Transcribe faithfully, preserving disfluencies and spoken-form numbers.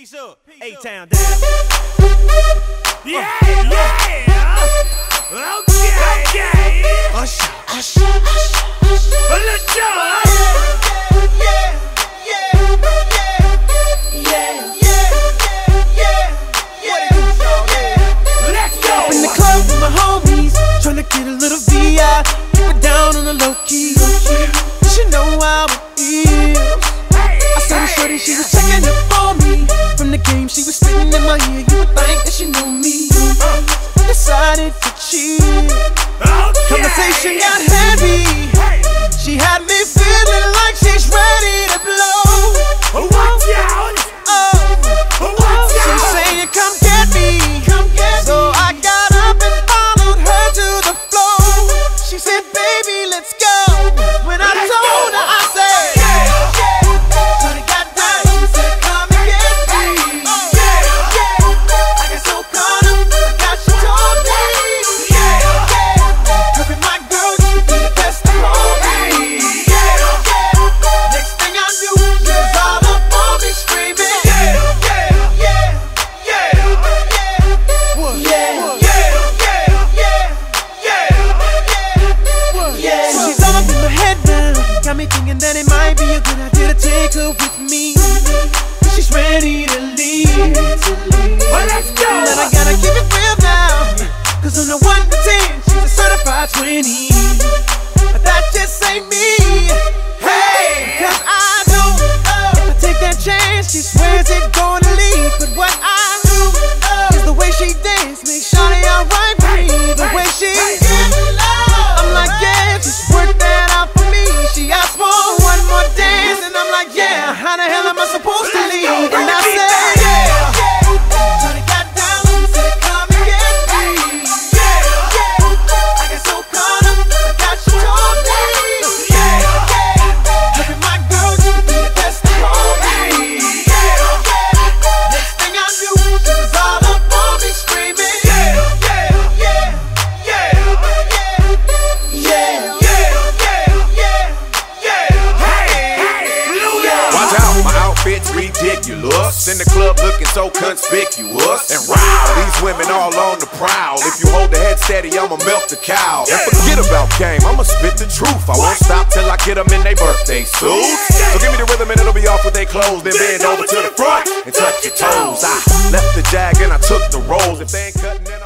Peace up. A-Town down. Yeah, yeah. Okay, okay. Usher, usher, usher. A little joy. Yeah, yeah, yeah, yeah, yeah, yeah, yeah. Let's go. Up in the club with my homies, tryna get a little V I. Keep it down on the low key. You should know how it is. I saw the shorty, she was checking up on me. From the game, she was spitting in my ear. You would think that she know me. Decided to cheat. Conversation got heavy. She had me feeling like she's ready to blow. Watch out. Oh, Watch out. she's saying, come get me. Come get so me. I got up and followed her to the floor. She said, baby, let's go. When I Let's told go. her, I said, yeah, yeah. Shorty got down, she said, come and get me. Yeah, yeah. I got so caught up, I got she told me. Yeah, yeah. Her and my girl used to be the best of me. Yeah, yeah. Next thing I knew, she was all up on me screaming. Yeah, yeah, yeah, yeah, yeah. What? Yeah, yeah, yeah, yeah, yeah, yeah. So she's all up in my head now, got me thinking that it might be a good idea to take her with me. She's ready to leave. Well, let's go. And I gotta keep it real now, cause on the one to ten, she's a certified twenty. But that just ain't me. Hey, cause I know if I take that chance, she swears it's gonna leave. But what I do is the way she dance makes shawty alright with me. The way she I'm like, yeah, just work that out for me. She asked for one more dance, and I'm like, yeah, how the hell am I supposed to leave? And I said, yeah. Shawty got down, she said, come and get me. Yeah, yeah. I got so caught up, I got you told me. Yeah, yeah. Her and my girl used to be the best of me. Yeah, yeah. Next thing I knew, she was all up on me screaming. Yeah, yeah, yeah, yeah, yeah, yeah, yeah, yeah. Watch out, my outfit's ridiculous. In the club looking so conspicuous. And wow, these women all on the prowl. If you hold the head steady, I'ma milk the cow. And forget about game, I'ma spit the truth. I won't stop till I get them in their birthday suits. So give me the rhythm and it'll be off with their clothes. Then bend over to the front and touch your toes. I left the jag and I took the rolls. If they ain't cutting, then